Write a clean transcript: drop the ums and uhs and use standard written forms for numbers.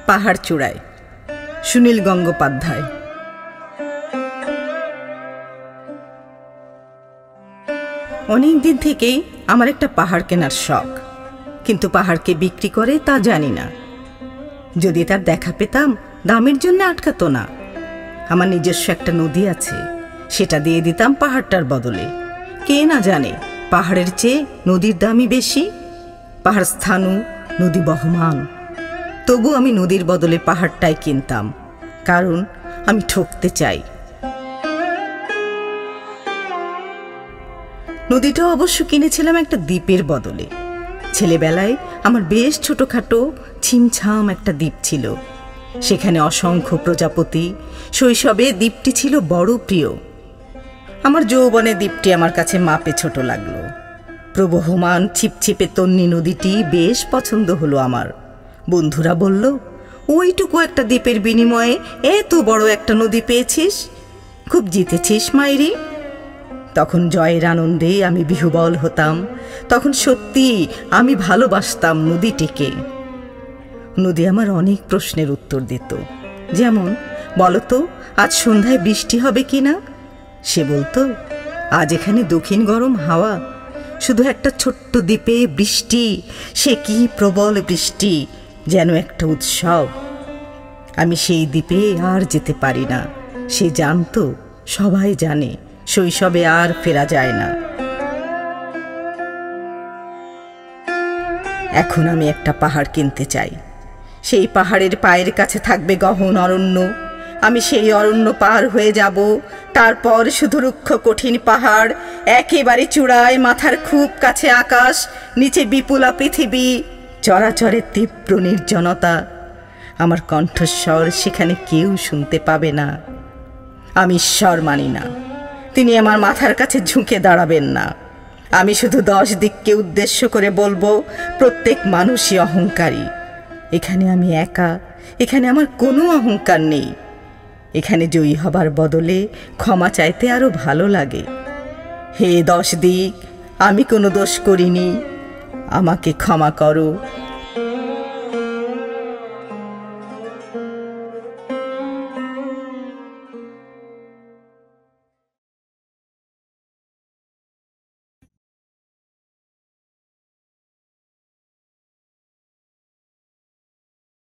পাহাড় চূড়ায়। সুনীল গঙ্গোপাধ্যায়। অনেক দিন থেকেই আমার একটা পাহাড় কেনার শখ, কিন্তু পাহাড়কে বিক্রি করে তা জানি না। যদি তার দেখা পেতাম দামের জন্য আটকাতো না। আমার নিজস্ব একটা নদী আছে, সেটা দিয়ে দিতাম পাহাড়টার বদলে। কে না জানে পাহাড়ের চেয়ে নদীর দামই বেশি। পাহাড় স্থানু, নদী বহমান। তবু আমি নদীর বদলে পাহাড়টাই কিনতাম, কারণ আমি ঠকতে চাই। নদীটা অবশ্য কিনেছিলাম একটা দ্বীপের বদলে। ছেলেবেলায় আমার বেশ ছোটখাটো ছিমছাম একটা দ্বীপ ছিল, সেখানে অসংখ্য প্রজাপতি। শৈশবে দ্বীপটি ছিল বড় প্রিয়। আমার যৌবনে দ্বীপটি আমার কাছে মাপে ছোট লাগলো। প্রবহমান ছিপছিপে তন্নি নদীটি বেশ পছন্দ হলো আমার। বন্ধুরা বলল, ওইটুকু একটা দ্বীপের বিনিময়ে এত বড় একটা নদী পেয়েছিস, খুব জিতেছিস মাইরি। তখন জয়ের আনন্দে আমি বিহ্বল হতাম। তখন সত্যি আমি ভালোবাসতাম নদীটিকে। নদী আমার অনেক প্রশ্নের উত্তর দিত, যেমন, বলতো আজ সন্ধ্যায় বৃষ্টি হবে কিনা? সে বলতো, আজ এখানে দক্ষিণ গরম হাওয়া, শুধু একটা ছোট্ট দ্বীপে বৃষ্টি, সে কি প্রবল বৃষ্টি, যেন একটা উৎসব। আমি সেই দ্বীপে আর যেতে পারি না। সে জানতো, সবাই জানে, শৈশবে আর ফেরা যায় না। এখন আমি একটা পাহাড় কিনতে চাই। সেই পাহাড়ের পায়ের কাছে থাকবে গহন অরণ্য। আমি সেই অরণ্য পার হয়ে যাব, তারপর শুধু রুক্ষ কঠিন পাহাড়, একেবারে চূড়ায়, মাথার খুব কাছে আকাশ, নিচে বিপুলা পৃথিবী, চরাচরের তীব্র নির্জনতা। আমার কণ্ঠস্বর সেখানে কেউ শুনতে পাবে না। আমি ঈশ্বর মানি না, তিনি আমার মাথার কাছে ঝুঁকে দাঁড়াবেন না। আমি শুধু 10 দিককে উদ্দেশ্য করে বলবো, প্রত্যেক মানুষই অহংকারী। এখানে আমি একা, এখানে আমার কোনো অহংকার নেই। এখানে জয়ী হবার বদলে ক্ষমা চাইতে আরো ভালো লাগে। হে 10 দিক, আমি কোনো দোষ করিনি, আমাকে ক্ষমা করো।